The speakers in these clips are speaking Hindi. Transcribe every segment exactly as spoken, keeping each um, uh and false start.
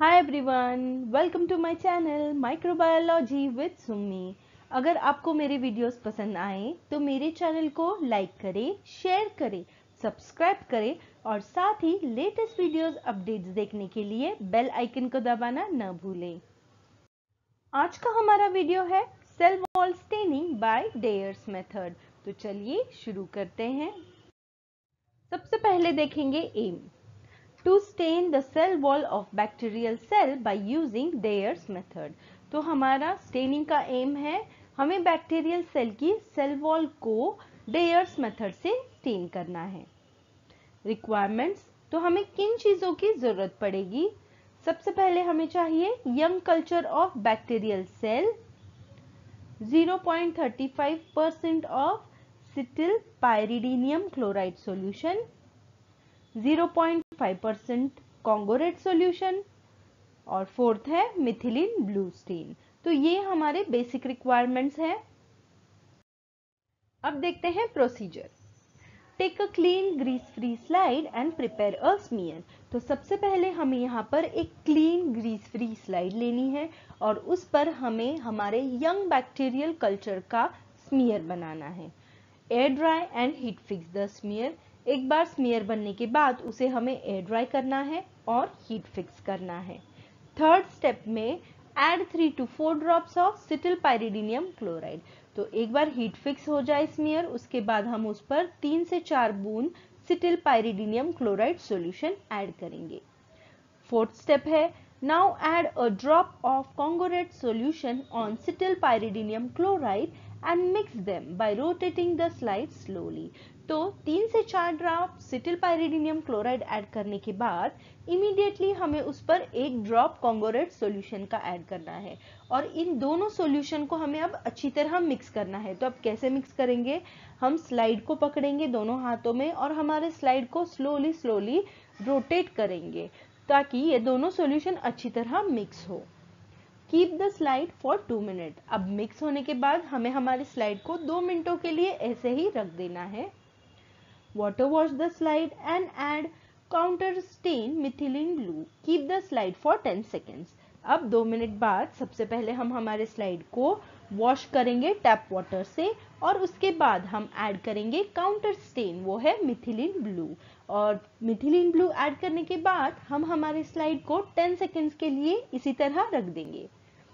Hi everyone, welcome to my channel microbiology with Sumi. अगर आपको मेरे वीडियोस पसंद आए तो मेरे चैनल को लाइक करें, शेयर करें, सब्सक्राइब करें और साथ ही लेटेस्ट वीडियोस अपडेट्स देखने के लिए बेल आइकन को दबाना न भूलें। आज का हमारा वीडियो है cell wall staining by Dyar's method. तो चलिए शुरू करते हैं। सबसे पहले देखेंगे aim. To stain the cell wall of bacterial cell by using Dyar's method। तो हमारा स्टेनिंग का एम है हमें बैक्टीरियल सेल की सेल वॉल को Dyar's मेथड से स्टेन करना है। रिक्वायरमेंट्स, तो हमें किन चीजों की जरूरत पड़ेगी? सबसे पहले हमें चाहिए young culture of bacterial cell, zero point three five percent of cetyl pyridinium chloride solution, zero point five percent Congo red solution और फोर्थ है मिथिलीन ब्लू स्टेन। तो ये हमारे बेसिक रिक्वायरमेंट्स हैं। अब देखते हैं procedure. Take a clean grease free slide and prepare a smear. तो सबसे पहले हमें यहाँ पर एक क्लीन ग्रीस फ्री स्लाइड लेनी है और उस पर हमें हमारे यंग बैक्टीरियल कल्चर का स्मीयर बनाना है। Air dry and heat fix the smear. एक बार स्मीयर बनने के बाद उसे हमें एयर ड्राई करना है और हीट फिक्स करना है। थर्ड स्टेप में add three to four drops of cetyl pyridinium chloride. तो एक बार हीट फिक्स हो जाए स्मीयर, उसके बाद हम उस पर तीन से चार बूंद cetyl pyridinium chloride solution add करेंगे। फोर्थ स्टेप है now add a drop of Congo red solution on cetyl pyridinium chloride and mix them by rotating the slide slowly. तो तीन से चार drop cetyl pyridinium chloride add करने के बाद इमीडिएटली हमें उस पर एक ड्रॉप कॉन्गोरेट सॉल्यूशन का ऐड करना है और इन दोनों सॉल्यूशन को हमें अब अच्छी तरह मिक्स करना है। तो अब कैसे मिक्स करेंगे? हम स्लाइड को पकड़ेंगे दोनों हाथों में और हमारे स्लाइड को स्लोली स्लोली रोटेट करेंगे ताकि ये दोनों सॉल्यूशन अच्छी तरह मिक्स हो। Keep the slide for two minute. अब मिक्स होने के बाद हमें हमारी स्लाइड को दो मिनटों के लिए ऐसे ही रख देना है। Water wash the slide and add counter stain methylene blue. Keep the slide for ten seconds. अब दो मिनट बाद सबसे पहले हम हमारे स्लाइड को वॉश करेंगे टैप वाटर से और उसके बाद हम ऐड करेंगे काउंटर स्टेन, वो है मिथिलीन ब्लू। और मिथिलीन ब्लू ऐड करने के बाद हम हमारी स्लाइड को टेन सेकेंड्स के लिए इसी तरह रख देंगे।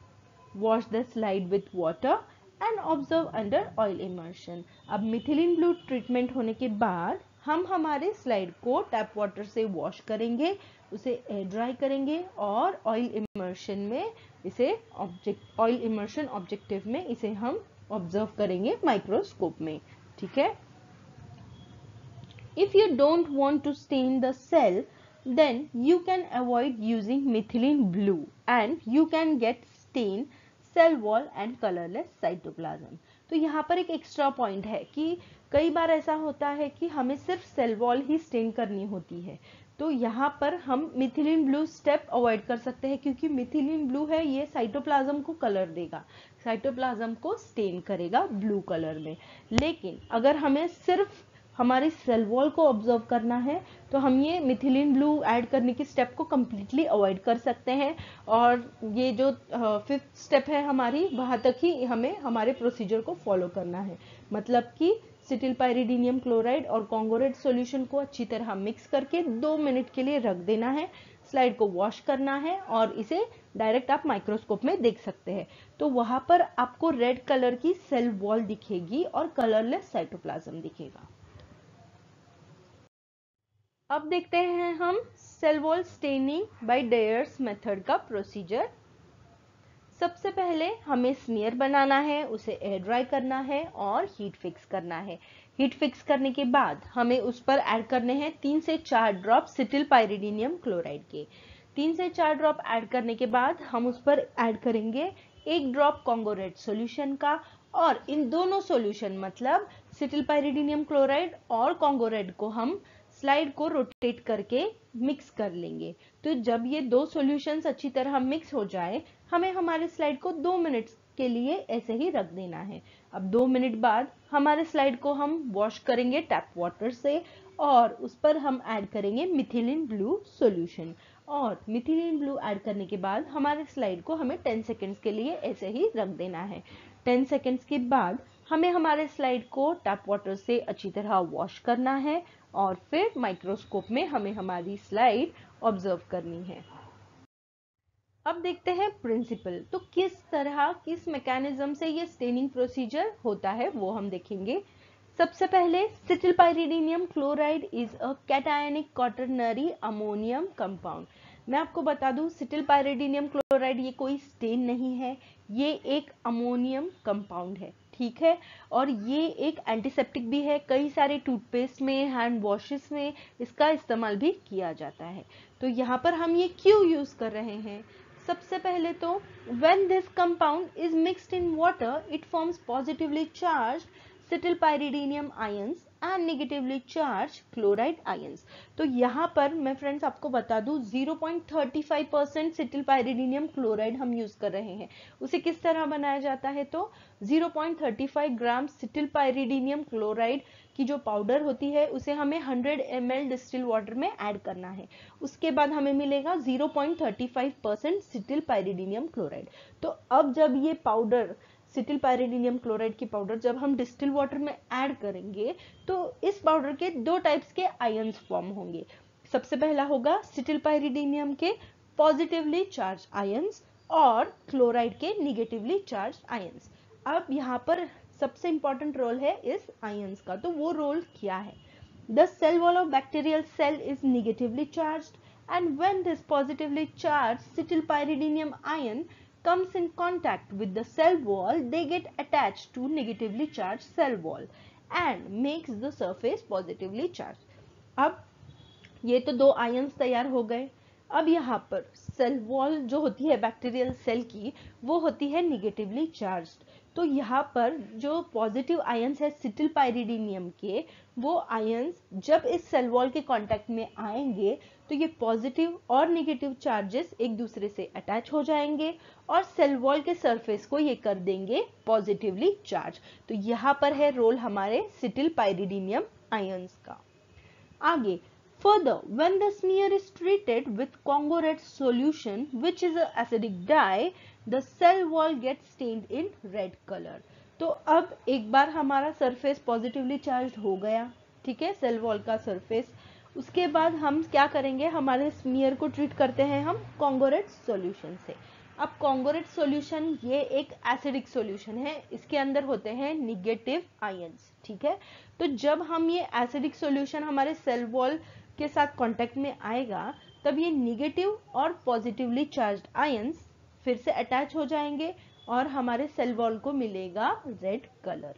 Wash the slide with water and observe under oil immersion. अब मिथिलीन ब्लू ट्रीटमेंट होने के बाद हम हमारे स्लाइड को टैप वाटर से वॉश करेंगे, उसे एयर ड्राई करेंगे और ऑयल इमर्शन में इसे ऑब्जेक्ट ऑयल इमर्शन ऑब्जेक्टिव में इसे हम ऑब्जर्व करेंगे माइक्रोस्कोप में। ठीक है। If you don't want to stain the cell, then you can avoid using methylene blue and you can get stain cell wall and colorless cytoplasm। तो यहाँ पर एक एक्स्ट्रा पॉइंट है कि कई बार ऐसा होता है कि हमें सिर्फ सेल वॉल ही स्टेन करनी होती है। तो यहाँ पर हम मिथिलीन ब्लू स्टेप अवॉइड कर सकते हैं क्योंकि मिथिलीन ब्लू है ये साइटोप्लाज्म को कलर देगा, साइटोप्लाज्म को स्टेन करेगा ब्लू कलर में। लेकिन अगर हमें सिर्फ हमारी सेल वॉल को ऑब्जर्व करना है तो हम ये मिथिलीन ब्लू ऐड करने की स्टेप को कम्प्लीटली अवॉइड कर सकते हैं और ये जो फिफ्थ स्टेप है हमारी, वहां तक ही हमें हमारे प्रोसीजर को फॉलो करना है। मतलब कि सिटिल पाइरिडीनियम क्लोराइड और कॉन्गोरेट सॉल्यूशन को अच्छी तरह मिक्स करके दो मिनट के लिए रख देना है, स्लाइड को वॉश करना है और इसे डायरेक्ट आप माइक्रोस्कोप में देख सकते हैं। तो वहां पर आपको रेड कलर की सेल वॉल दिखेगी और कलरलेस साइटोप्लाज्म दिखेगा। अब देखते हैं हम cell wall staining by Dyar's method का प्रोसीजर। सबसे पहले हमें स्मीयर बनाना है, उसे एयर ड्राई करना है और हीट फिक्स करना है। हीट फिक्स करने के बाद हमें उस पर ऐड करने हैं तीन से चार ड्रॉप सिटिल पाइरिडीनियम क्लोराइड के। तीन से चार ड्रॉप ऐड करने के बाद हम उस पर ऐड करेंगे एक ड्रॉप कॉन्गोरेट सॉल्यूशन का और इन दोनों सॉल्यूशन मतलब सिटिल पाइरिडीनियम क्लोराइड और कॉन्गोरेट को हम स्लाइड को रोटेट करके मिक्स कर लेंगे। तो जब ये दो सॉल्यूशंस अच्छी तरह मिक्स हो जाए हमें हमारे स्लाइड को दो मिनट के लिए ऐसे ही रख देना है। अब दो मिनट बाद हमारे स्लाइड को हम वॉश करेंगे टैप वाटर से और उस पर हम ऐड करेंगे मिथिलीन ब्लू सॉल्यूशन और मिथिलीन ब्लू ऐड करने के बाद हमारे स्लाइड को हमें टेन सेकेंड्स के लिए ऐसे ही रख देना है। टेन सेकेंड्स के बाद हमें हमारे स्लाइड को टैप वाटर से अच्छी तरह वॉश करना है और फिर माइक्रोस्कोप में हमें हमारी स्लाइड ऑब्जर्व करनी है। अब देखते हैं प्रिंसिपल, तो किस तरह किस मैकेनिज्म से ये स्टेनिंग प्रोसीजर होता है वो हम देखेंगे। सबसे पहले cetyl pyridinium chloride is a cationic quaternary ammonium compound. मैं आपको बता दूं सिटिलपाइरिडीनियम क्लोराइड ये कोई स्टेन नहीं है, ये एक अमोनियम कंपाउंड है, ठीक है। और ये एक एंटीसेप्टिक भी है, कई सारे टूथपेस्ट में, हैंड वॉशेस में इसका इस्तेमाल भी किया जाता है। तो यहाँ पर हम ये क्यों यूज कर रहे हैं? सबसे पहले तो when this compound is mixed in water it forms positively charged cetyl pyridinium ions and negatively charge chloride ions. तो यहाँ पर मैं फ्रेंड्स आपको बता दूं zero point three five percent सिटिलपाइरिडीनियम chloride हम यूज कर रहे हैं। उसे किस तरह बनाया जाता है? तो zero point three five gram cetylpyridinium chloride की जो पाउडर होती है उसे हमें hundred M L distil water में ऐड करना है। उसके बाद हमें मिलेगा zero point three five percent सिटिलपाइरिडीनियम chloride. तो अब जब ये पाउडर सिटिलपाइरिडीनियम क्लोराइड की पाउडर जब हम डिस्टिल वाटर में ऐड करेंगे तो इस पाउडर के दो टाइप्स के आयंस फॉर्म होंगे। सबसे पहला होगा सिटिलपाइरिडीनियम के पॉजिटिवली चार्ज आयंस और क्लोराइड के निगेटिवली चार्ज आयंस। अब यहाँ पर सबसे इंपॉर्टेंट रोल है इस आयंस का, तो वो रोल क्या है? The cell wall of bacterial cell is negatively charged and when this positively charge cetylpyridinium ion comes in contact with the cell wall, they get attached to negatively charged cell wall and makes the surface positively charged. अब ये तो दो आयंस तैयार हो गए। अब यहाँ पर सेल वॉल जो होती है बैक्टीरियल सेल की वो होती है निगेटिवली चार्ज्ड। तो यहाँ पर जो पॉजिटिव आयंस है सिटिलपाइरिडीनियम के वो आयंस जब इस सेल वॉल के कांटेक्ट में आएंगे तो ये पॉजिटिव और नेगेटिव चार्जेस एक दूसरे से अटैच हो जाएंगे और सेल वॉल के सरफेस को ये कर देंगे पॉजिटिवली चार्ज। तो यहाँ पर है रोल हमारे सिटिलपाइरिडीनियम आयंस का। आगे further when the smear is treated with Congo red solution which is a acidic dye the cell wall gets stained in red color। तो अब एक बार हमारा सरफेस पॉजिटिवली चार्ज हो गया, ठीक है, सेल वॉल का सरफेस। उसके बाद हम क्या करेंगे? हमारे स्मीयर को ट्रीट करते हैं हम कॉन्गो रेड सॉल्यूशन से। अब कॉन्गो रेड सॉल्यूशन ये एक एसिडिक सॉल्यूशन है, इसके अंदर होते हैं निगेटिव आयंस, ठीक है। तो जब हम ये एसिडिक सॉल्यूशन हमारे सेल वॉल के साथ कांटेक्ट में आएगा तब ये निगेटिव और पॉजिटिवली चार्ज्ड आयंस फिर से अटैच हो जाएंगे और हमारे सेल वॉल को मिलेगा red colour.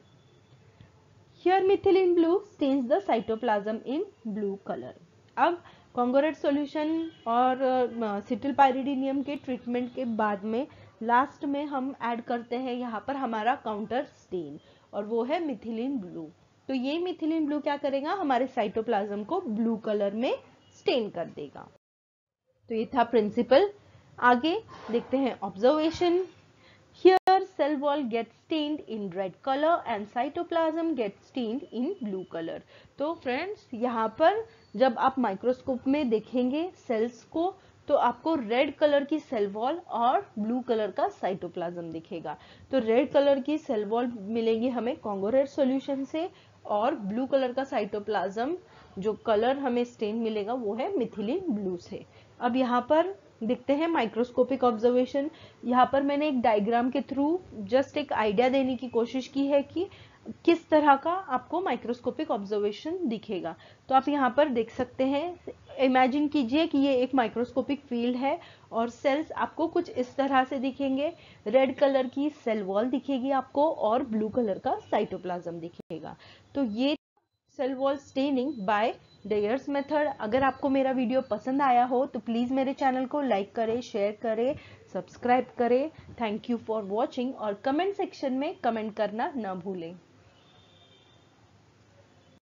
Here methylene blue stains the cytoplasm in blue color। अब कॉन्गो रेड सॉल्यूशन और सिटिलपाइरिडीनियम के ट्रीटमेंट के बाद में लास्ट में हम ऐड करते हैं यहाँ पर हमारा काउंटर स्टेन और वो है मिथिलीन ब्लू। तो ये मिथिलीन ब्लू क्या करेगा? हमारे साइटोप्लाज्म को ब्लू कलर में स्टेन कर देगा। तो ये था प्रिंसिपल। आगे देखते हैं observation. Here cell wall gets stained in red color and cytoplasm gets stained in blue color। तो फ्रेंड्स यहाँ पर जब आप माइक्रोस्कोप में देखेंगे सेल्स को तो आपको रेड कलर की सेल वॉल और ब्लू कलर का साइटोप्लाज्म दिखेगा। तो रेड कलर की सेल वॉल मिलेगी हमें कॉन्गो रेड सॉल्यूशन से और ब्लू कलर का साइटोप्लाज्म जो कलर हमें स्टेन मिलेगा वो है मिथिलीन ब्लू से। अब यहाँ पर देखते हैं माइक्रोस्कोपिक ऑब्जर्वेशन। यहाँ पर मैंने एक डायग्राम के थ्रू जस्ट एक आइडिया देने की कोशिश की है कि किस तरह का आपको माइक्रोस्कोपिक ऑब्जर्वेशन दिखेगा। तो आप यहाँ पर देख सकते हैं, इमेजिन कीजिए कि ये एक माइक्रोस्कोपिक फील्ड है और सेल्स आपको कुछ इस तरह से दिखेंगे। रेड कलर की सेल वॉल दिखेगी आपको और ब्लू कलर का साइटोप्लाज्म दिखेगा। तो ये cell wall staining by Dyar's method. अगर आपको मेरा वीडियो पसंद आया हो तो प्लीज मेरे चैनल को लाइक करें, शेयर करें, सब्सक्राइब करें। थैंक यू फॉर वॉचिंग और कमेंट सेक्शन में कमेंट करना ना भूलें।